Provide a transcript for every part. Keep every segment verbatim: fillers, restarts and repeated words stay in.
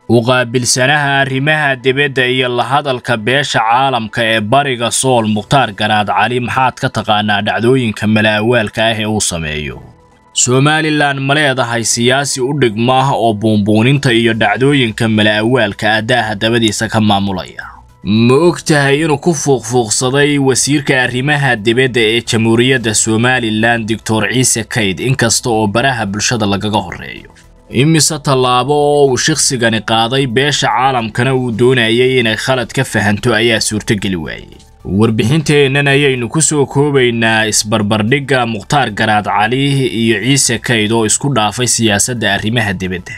وقابلسanaha arrimaha dibadda iyo la hadalka beesha caalamka ee bariga Sool Mukhtaar Garaad Cali maxaad ka taqaanaa dhacdooyinka malaawaalka ah ee uu sameeyo Somaliland ma leedahay siyaasi u dhigma oo buunbuuninta iyo dhacdooyinka malaawaalka adaha dabadiisa ka maamulaya ma ogtahay inuu ku fuuqfuuqsaday wasiirka arrimaha dibadda ee Jamhuuriyadda Somaliland Doctor Ciise Kayd inkasta oo baraha bulshada lagaga horeeyo imise talaabo oo uu shakhsigani qaaday beesha caalamkana uu doonayay inay khalad ka fahanto ayaa suurtagali waayay warbixinteenana ayaynu ku soo koobaynaa isbarbardhigga Mukhtaar Garaad Cali iyo Ciise Kayd oo isku dhaafay siyaasadda arrimaha dibadda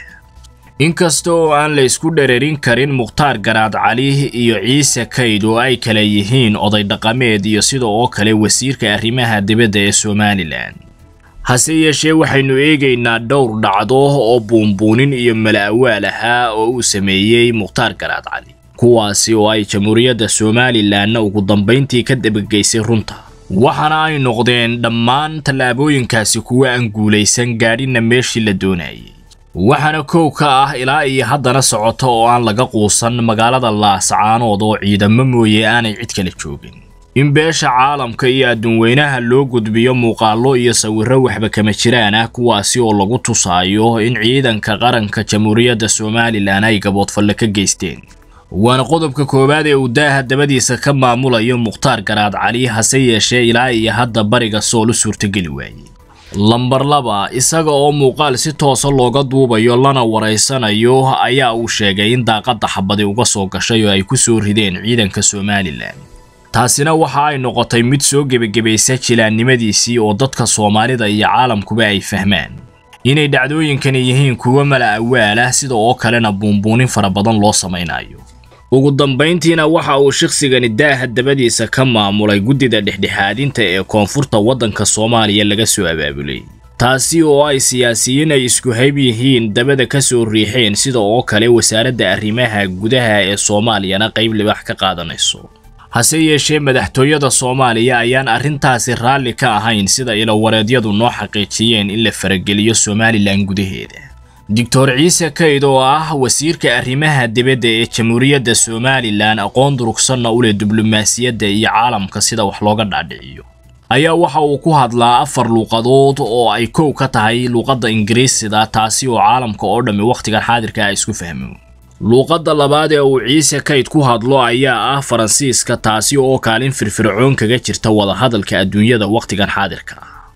inkasta oo aan la isku dhareerin karin Mukhtaar Garaad Cali iyo Ciise Kayd oo ay kala yihiin oday dhaqameed iyo sidoo kale wasiirka arrimaha dibadda ee Somaliland hase yeeshee waxaynu eegaynaa dhowr dhacdo oo buunbuunin iyo malaawaal ah oo uu sameeyay Mukhtaar Garaad Cali kuwaasi oo ay Jamhuuriyadda Somaliland ugu dambeyntii ka dabageysay runta waxaana ay noqdeen dhammaan talaabooyinkaasi kuwa aan guuleysan gaadhina meeshii la doonayay waxaana koow ka ah ilaa iyo haddana socoto oo aan laga quusan magaalada Laascaanood oo ciidamo mooyee aanay cid kale joogin in beesha caalamka iyo adduunweynaha loo gudbiyo muuqaallo iyo sawirro waxba kama jiraan ah kuwaasi oo lagu tusaayo in ciidanka qaranka Jamhuuriyadda Somaliland ay gaboodfalle ka geysteen waana qodobka koowaad ee uu daaha dabadiisa ka maamulayo Mukhtaar Garaad Cali hase yeeshee ilaa iyo hadda bariga Sool u suurtageli waayay lambar laba isaga oo muuqaal si toos ah looga duubayo lana wareysanayo ayaa uu sheegay in daaqadda xabadi uga soo gashay oo ay ku soo rideen ciidanka Somaliland taasina waxa ay noqotay mid soo gebagabaysa jilaannimadiisii oo dadka Soomaalida iyo caalamkuba ay fahmaan inay dhacdooyinkan yihiin kuwa malaawaal ah sida oo kalena buunbuunin fara badan loo samaynayo ugu dambeyntiina waxa uu shakhsigani daaha dabadiisa ka maamulay guddida dhexdhexaadinta ee koonfurta waddanka Soomaaliya laga soo abaabulay taasi oo ay siyaasiyiin ay isku hayb yihiin dabada ka soo riixeen sida oo kale wasaaradda arrimaha gudaha ee Soomaaliyana qayb libax ka qaadanayso hase yeeshee madaxtooyada Soomaaliya ayaan arrintaasi raalli ka ahayn sida ila wareedyadu noo xaqiijiyeen in la farageliyo Somaliland gudaheeda Doctor Ciise Kayd oo ah wasiirka arrimaha dibadda ee Jamhuuriyadda Somaliland aqoon durugsan u leh diblomaasiyadda iyo caalamka sida wax looga dhaadhiciyo ayaa waxa uu ku hadlaa afar luqadood oo ay koow ka tahay luqadda Ingiriisiga taasi oo caalamka oo dhammi waqtigan xaadirka ay isku fahmaan luqadda labaad ee uu Ciise Kayd ku hadlo ayaa ah Faransiiska taasi oo kaalin firfircoon kaga jirta wada hadalka adduunyada waqtigan xaadirka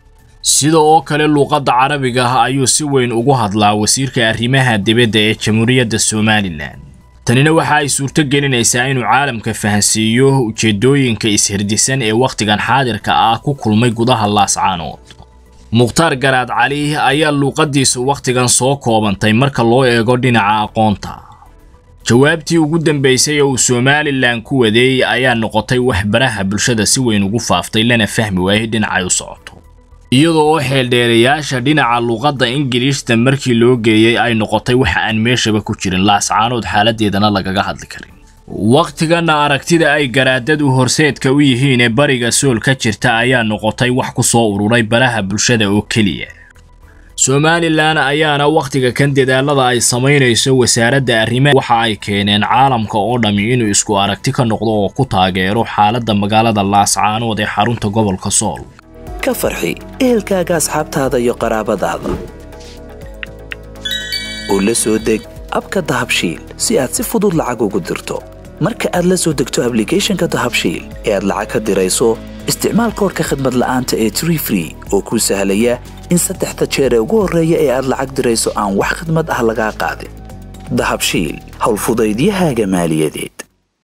sidoo kale luqadda Carabiga ayuu si weyn ugu hadlaa wasiirka arrimaha dibadda ee Jamhuuriyadda Somaliland tanina waxa ay suurtagelinaysaa inuu caalamka fahansiiyo ujeedooyinka ishirdisan ee waqtigan xaadirka ah ku kulmay gudaha Laascaanood Mukhtaar Garaad Cali ayaa luqadiisu waqtigan soo koobantay marka loo eego dhinaca aqoonta jawaabtii ugu dambeysay oo Somaliland ku waday ayaa noqotay wax baraha bulshada si weyn ugu faaftay lana fahmi waayay dhinaca u socoto iyadoo xeeldheerayaasha dhinaca luqadda Ingiriiska markii loo geeyay ay noqotay wax aan meeshaba ku jirin Laascaanood xaaladeedana lagaga hadli karin waqtigan aragtida ay garaadadu horseedka u yihiin ee bariga Sool ka jirta ayaa noqotay wax ku soo ururay baraha bulshada oo kaliya Somaliland ayaana waqtiga kan dadaalada ay sameynayso wasaaradda arrimaha waxa ay keeneen caalamka oo dhami inuu isku aragti ka noqdo oo ku taageero xaaladda magaalada Laascaanood ee xarunta gobolka Sool ka farxi ehelkaaga asxaabtaada iyo qaraabadaada oo la soo deg abka Dahabshiil si aad si fudud lacag ugu dirto marka aad la soo degto applicationka Dahabshiil ee aad lacag ka dirayso isticmaal koodka khidmad la'aanta ee three free oo ku sahlaya in saddexda jeer ee ugu horeeya ee aad lacag dirayso aan wax khidmad ah laga qaadin Dahabshiil hawl fudaydiyahaaga maaliyadeed